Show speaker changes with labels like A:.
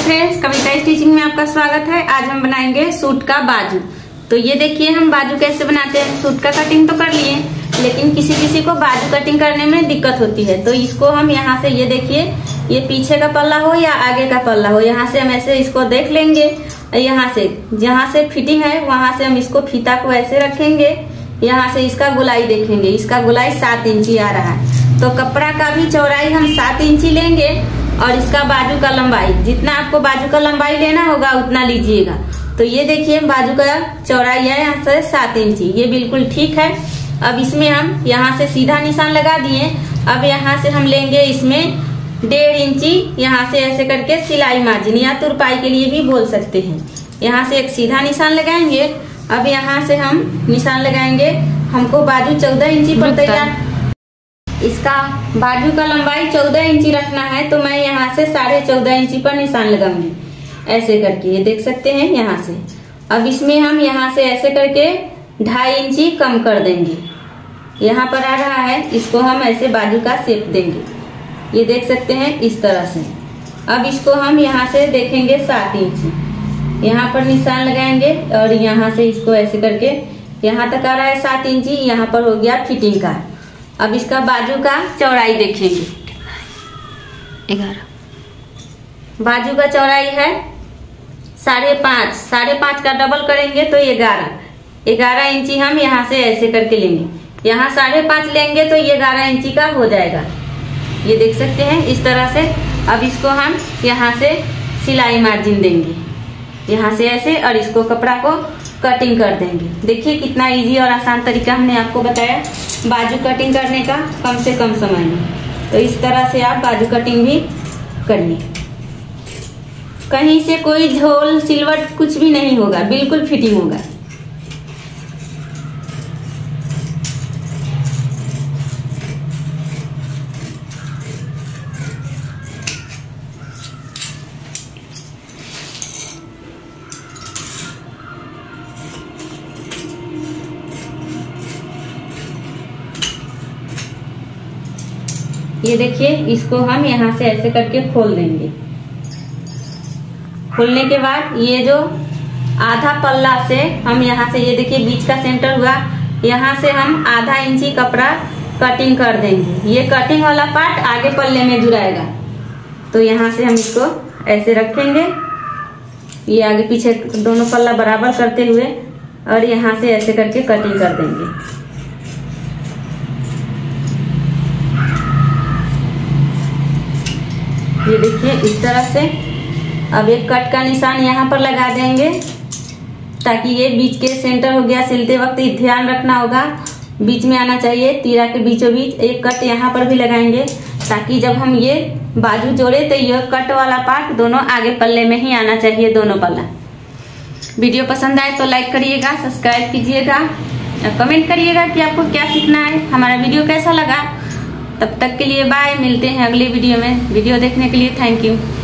A: Friends, कविता stitching में आपका स्वागत है। आज हम बनाएंगे सूट का बाजू। तो ये देखिए हम बाजू कैसे बनाते हैं। सूट का कटिंग तो कर लिए, लेकिन किसी किसी को बाजू कटिंग करने में दिक्कत होती है। तो इसको हम यहाँ से ये देखिए, ये पीछे का पल्ला हो या आगे का पल्ला हो, यहाँ से हम ऐसे इसको देख लेंगे। यहाँ से जहाँ से फिटिंग है वहां से हम इसको फीता को ऐसे रखेंगे। यहाँ से इसका गुलाई देखेंगे, इसका गुलाई 7 इंची आ रहा है। तो कपड़ा का भी चौड़ाई हम 7 इंची लेंगे और इसका बाजू का लंबाई, जितना आपको बाजू का लंबाई लेना होगा उतना लीजिएगा। तो ये देखिए बाजू का चौड़ाई है यहाँ से 7 इंची, ये बिल्कुल ठीक है। अब इसमें हम यहाँ से सीधा निशान लगा दिए। अब यहाँ से हम लेंगे इसमें 1.5 इंची, यहाँ से ऐसे करके सिलाई मार्जिन या तुरपाई के लिए भी बोल सकते हैं। यहाँ से एक सीधा निशान लगाएंगे। अब यहाँ से हम निशान लगाएंगे। हमको बाजू 14 इंची पर तैयार, इसका बाजू का लंबाई 14 इंची रखना है। तो मैं यहाँ से 14.5 इंची पर निशान लगाऊंगी ऐसे करके, ये देख सकते हैं यहाँ से। अब इसमें हम यहाँ से ऐसे करके 2.5 इंची कम कर देंगे। यहाँ पर आ रहा है, इसको हम ऐसे बाजू का शेप देंगे, ये देख सकते हैं इस तरह से। अब इसको हम यहाँ से देखेंगे 7 इंची, यहाँ पर निशान लगाएंगे और यहाँ से इसको ऐसे करके यहाँ तक आ रहा है 7 इंची। यहाँ पर हो गया फिटिंग का। अब इसका बाजू का चौड़ाई देखेंगे, 11 बाजू का चौड़ाई है 5.5, 5.5 का डबल करेंगे तो 11 इंची हम यहाँ से ऐसे करके लेंगे। यहाँ 5.5 लेंगे तो ये 11 इंची का हो जाएगा, ये देख सकते हैं इस तरह से। अब इसको हम यहाँ से सिलाई मार्जिन देंगे, यहाँ से ऐसे, और इसको कपड़ा को कटिंग कर देंगे। देखिए कितना इजी और आसान तरीका हमने आपको बताया बाजू कटिंग करने का, कम से कम समय में। तो इस तरह से आप बाजू कटिंग भी करिए। कहीं से कोई झोल सिलवट कुछ भी नहीं होगा, बिल्कुल फिटिंग होगा। ये देखिए इसको हम यहाँ से ऐसे करके खोल देंगे। खोलने के बाद ये जो आधा पल्ला से हम यहाँ से, ये देखिए बीच का सेंटर हुआ, यहाँ से हम आधा इंची कपड़ा कटिंग कर देंगे। ये कटिंग वाला पार्ट आगे पल्ले में जुड़ाएगा। तो यहाँ से हम इसको ऐसे रखेंगे, ये आगे पीछे दोनों पल्ला बराबर करते हुए, और यहाँ से ऐसे करके कटिंग कर देंगे। ये देखिए इस तरह से। अब एक कट का निशान यहाँ पर लगा देंगे, ताकि ये बीच के सेंटर हो गया। सिलते वक्त ध्यान रखना होगा, बीच में आना चाहिए, तीरा के बीचों बीच। एक कट यहाँ पर भी लगाएंगे, ताकि जब हम ये बाजू जोड़े तो ये कट वाला पार्ट दोनों आगे पल्ले में ही आना चाहिए, दोनों पल्ला। वीडियो पसंद आए तो लाइक करिएगा, सब्सक्राइब कीजिएगा, कमेंट करिएगा कि आपको क्या सीखना है, हमारा वीडियो कैसा लगा। तब तक के लिए बाय, मिलते हैं अगले वीडियो में। वीडियो देखने के लिए थैंक यू।